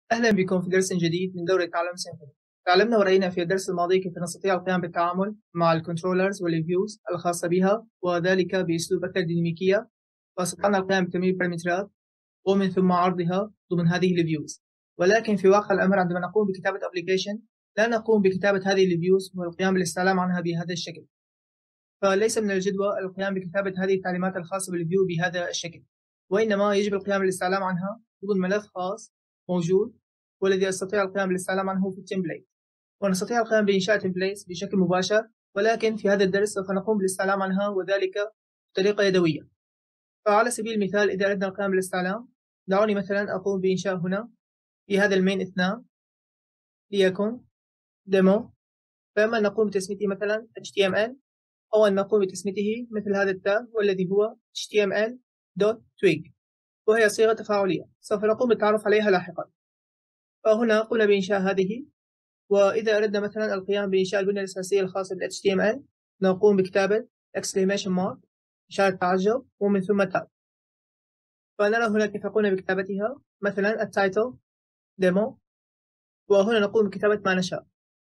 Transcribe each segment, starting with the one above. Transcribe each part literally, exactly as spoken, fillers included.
أهلا بكم في درس جديد من دورة تعلم سيمفوني. تعلمنا ورأينا في الدرس الماضي كيف نستطيع القيام بالتعامل مع الكنترولرز والفيوز الخاصة بها، وذلك بأسلوب أكثر ديناميكية، واستطعنا القيام بتمرير البارامترات ومن ثم عرضها ضمن هذه الفيوز. ولكن في واقع الأمر عندما نقوم بكتابة أبليكيشن لا نقوم بكتابة هذه الفيوز والقيام بالاستعلام عنها بهذا الشكل، فليس من الجدوى القيام بكتابة هذه التعليمات الخاصة بالفيو بهذا الشكل، وإنما يجب القيام بالاستعلام عنها ضمن ملف خاص موجود والذي أستطيع القيام بالاستعلام عنه في التمبليت. ونستطيع القيام بإنشاء تمبليتس بشكل مباشر، ولكن في هذا الدرس سوف نقوم بالاستعلام عنها وذلك بطريقة يدوية. فعلى سبيل المثال إذا أردنا القيام بالاستعلام، دعوني مثلا أقوم بإنشاء هنا في هذا المين اثنان ليكن ديمو، فإما أن نقوم بتسميته مثلا إتش تي إم إل أو أن نقوم بتسميته مثل هذا التاج والذي هو إتش تي إم إل دوت تويج، وهي صيغة تفاعلية سوف نقوم بالتعرف عليها لاحقا. فهنا قمنا بإنشاء هذه، وإذا أردنا مثلا القيام بإنشاء البنية الأساسية الخاصة بال إتش تي إم إل نقوم بكتابة exclamation mark إشارة تعجب ومن ثم تاب، فنرى هنا كيف قمنا بكتابتها مثلا التايتل ديمو، وهنا نقوم بكتابة ما نشاء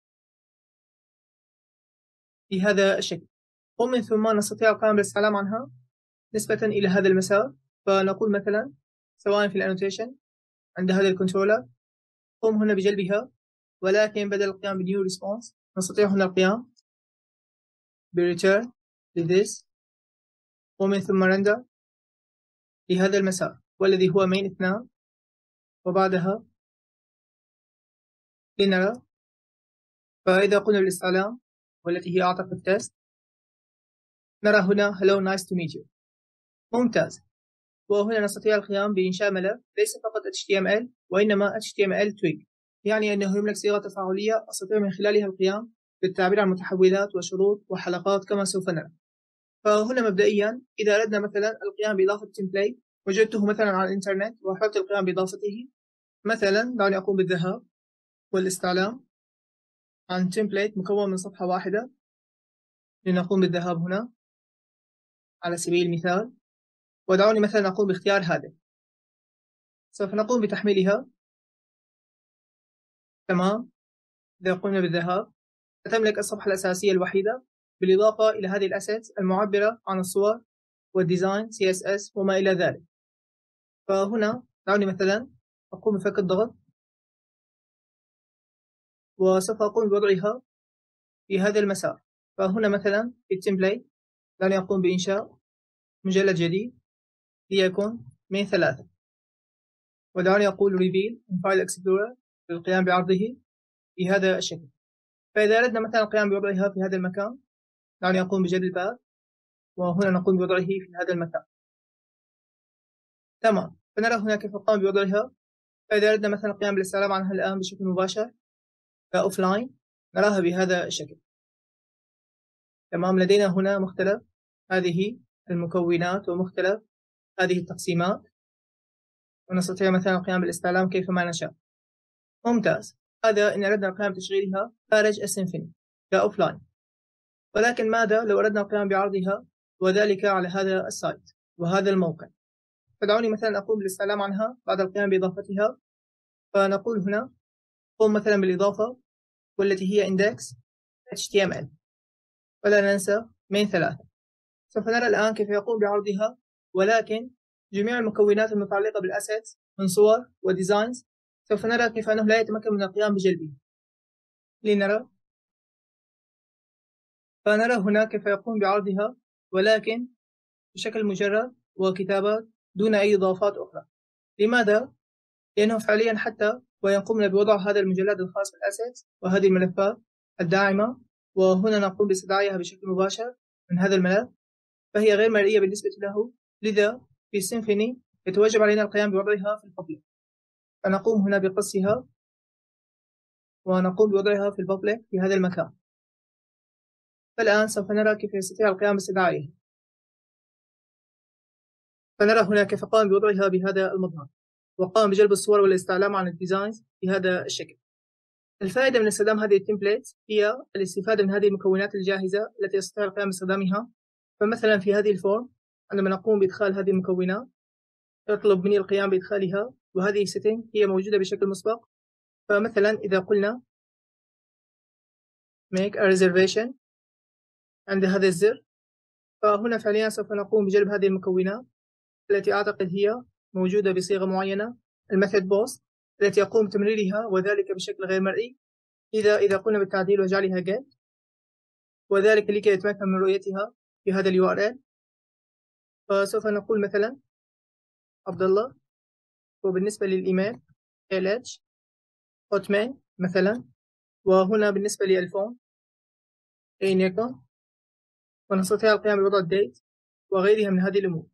بهذا الشكل، ومن ثم نستطيع القيام بالاستعلام عنها نسبة إلى هذا المسار. فنقول مثلا سواء في الانوتيشن عند هذا الكنترولر قم هنا بجلبها، ولكن بدل القيام بنيو ريسبونس نستطيع هنا القيام بريتيرن لذيس ومن ثم رندر لهذا المسار والذي هو مين اثنان، وبعدها لنرى. فإذا قلنا بالاستعلام والتي هي أعتقد تيست، نرى هنا hello nice to meet you. ممتاز. وهنا نستطيع القيام بإنشاء ملف ليس فقط إتش تي إم إل وإنما إتش تي إم إل twig، يعني أنه يملك صيغة تفاعلية أستطيع من خلالها القيام بالتعبير عن متحولات وشروط وحلقات كما سوف نرى. فهنا مبدئيا إذا أردنا مثلا القيام بإضافة تمبليت وجدته مثلا على الإنترنت وأحببت القيام بإضافته، مثلا دعني أقوم بالذهاب والاستعلام عن تمبليت مكون من صفحة واحدة، لنقوم بالذهاب هنا على سبيل المثال، ودعوني مثلا أقوم باختيار هذا. سوف نقوم بتحميلها تمام. إذا قمنا بالذهاب ستملك الصفحة الأساسية الوحيدة بالإضافة إلى هذه الأسيتس المعبرة عن الصور والديزاين سي إس إس وما إلى ذلك. فهنا دعوني مثلا أقوم بفك الضغط وسوف أقوم بوضعها في هذا المسار. فهنا مثلا في التمبليت دعني أقوم بإنشاء مجلد جديد ليكن من ثلاثة، ودعوني أقول reveal in file explorer للقيام بعرضه في هذا الشكل. فإذا أردنا مثلا القيام بوضعها في هذا المكان دعني أقوم بجد الباب وهنا نقوم بوضعه في هذا المكان تمام. فنرى هنا كيف القيام بوضعها. فإذا أردنا مثلا القيام بالاستعلام عنها الآن بشكل مباشر كأوفلاين نراها بهذا الشكل تمام. لدينا هنا مختلف هذه المكونات ومختلف هذه التقسيمات، ونستطيع مثلا القيام بالاستعلام كيفما نشاء. ممتاز. هذا إن أردنا القيام بتشغيلها خارج السيمفوني كأوفلاين، ولكن ماذا لو أردنا القيام بعرضها وذلك على هذا السايت وهذا الموقع؟ فدعوني مثلا أقوم بالاستعلام عنها بعد القيام بإضافتها. فنقول هنا قم مثلا بالإضافة والتي هي index إتش تي إم إل، ولا ننسى من ثلاثة. سوف نرى الآن كيف يقوم بعرضها، ولكن جميع المكونات المتعلقة بالأسيتس من صور وديزاينز سوف نرى كيف أنه لا يتمكن من القيام بجلبه. لنرى. فنرى هنا كيف يقوم بعرضها ولكن بشكل مجرد وكتابات دون أي إضافات أخرى. لماذا؟ لأنه فعليا حتى وإن قمنا بوضع هذا المجلد الخاص بالأسيتس وهذه الملفات الداعمة وهنا نقوم باستدعائها بشكل مباشر من هذا الملف، فهي غير مرئية بالنسبة له. لذا في سيمفوني يتوجب علينا القيام بوضعها في البابليك، فنقوم هنا بقصها ونقوم بوضعها في البابليك في هذا المكان. فالآن سوف نرى كيف يستطيع القيام باستدعائها. فنرى هنا كيف قام بوضعها بهذا المظهر وقام بجلب الصور والاستعلام عن الديزاينز بهذا الشكل. الفائدة من استخدام هذه التمبليتس هي الاستفادة من هذه المكونات الجاهزة التي يستطيع القيام باستخدامها. فمثلا في هذه الفورم عندما نقوم بإدخال هذه المكونات يطلب مني القيام بإدخالها، وهذه setting هي موجودة بشكل مسبق فمثلا إذا قلنا make a reservation عند هذا الزر، فهنا فعليا سوف نقوم بجلب هذه المكونات التي أعتقد هي موجودة بصيغة معينة، الميثود بوست التي يقوم بتمريرها وذلك بشكل غير مرئي، إذا إذا قلنا بالتعديل وجعلها get، وذلك لكي يتمكن من رؤيتها في هذا اليو ار ال. فسوف نقول مثلا عبد الله، وبالنسبة للإيميل lh hotmail مثلا، وهنا بالنسبة للفون أين يكن، ونستطيع القيام بوضع الديت وغيرها من هذه الأمور.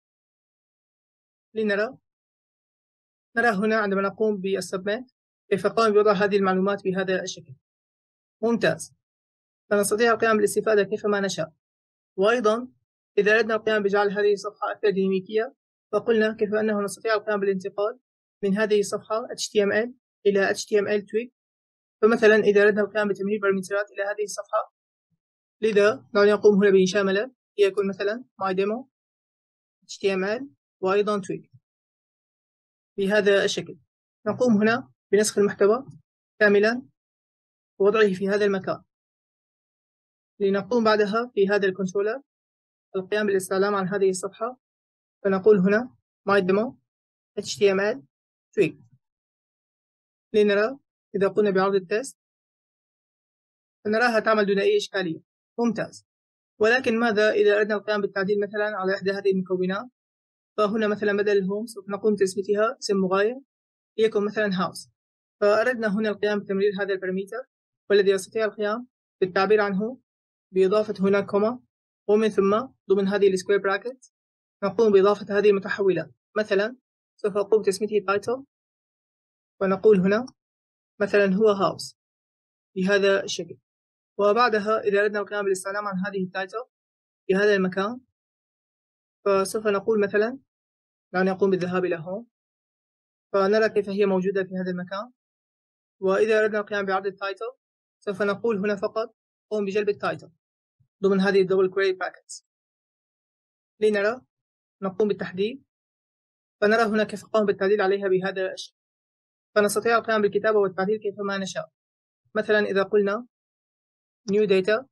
لنرى نرى هنا عندما نقوم بالسبميت كيف قام بوضع هذه المعلومات بهذا الشكل. ممتاز، فنستطيع القيام بالاستفادة كيفما نشاء. وأيضا إذا أردنا القيام بجعل هذه الصفحة أكثر ديناميكية، فقلنا كيف أنه نستطيع القيام بالانتقال من هذه الصفحة إتش تي إم إل إلى إتش تي إم إل twig. فمثلا إذا أردنا القيام بتمرير بارامترات إلى هذه الصفحة، لذا دعنا نقوم هنا بإنشاء ملف يكون مثلا my demo إتش تي إم إل وأيضا twig بهذا الشكل. نقوم هنا بنسخ المحتوى كاملا ووضعه في هذا المكان، لنقوم بعدها في هذا الكنترولر القيام بالاستعلام عن هذه الصفحة، فنقول هنا my demo إتش تي إم إل twig. لنرى إذا قلنا بعرض التست فنراها تعمل دون أي إشكالية. ممتاز، ولكن ماذا إذا أردنا القيام بالتعديل مثلا على إحدى هذه المكونات؟ فهنا مثلا بدل الهوم سوف نقوم بتثبيتها اسم مغاير ليكن مثلا house، فأردنا هنا القيام بتمرير هذا البارامتر والذي يستطيع القيام بالتعبير عنه بإضافة هنا كوما، ومن ثم ضمن هذه السكوير براكت نقوم بإضافة هذه المتحولات. مثلا سوف أقوم بتسميته title ونقول هنا مثلا هو house بهذا الشكل. وبعدها إذا أردنا القيام بالاستعلام عن هذه التايتل في هذا المكان، فسوف نقول مثلا دعنا نقوم بالذهاب إلى هوم، فنرى كيف هي موجودة في هذا المكان. وإذا أردنا القيام بعرض التايتل سوف نقول هنا فقط قوم بجلب التايتل ضمن هذه الدبل كويري باكتس. لنرى نقوم بالتحديد، فنرى هنا كيف قام بالتعديل عليها بهذا الشكل، فنستطيع القيام بالكتابة والتعديل كيفما نشاء. مثلا إذا قلنا new data،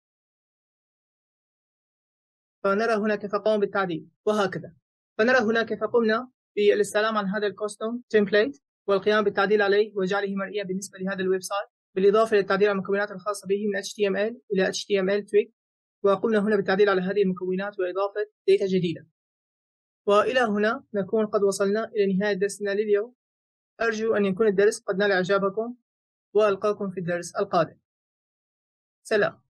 فنرى هنا كيف قام بالتعديل وهكذا. فنرى هنا كيف قمنا بالاستعلام عن هذا الكوستوم تمبليت والقيام بالتعديل عليه وجعله مرئيا بالنسبة لهذا الويب سايت، بالإضافة للتعديل على المكونات الخاصة به من إتش تي إم إل إلى إتش تي إم إل twig. وقمنا هنا بالتعديل على هذه المكونات وإضافة داتا جديدة. وإلى هنا نكون قد وصلنا إلى نهاية درسنا لليوم. أرجو أن يكون الدرس قد نال إعجابكم، وألقاكم في الدرس القادم. سلام.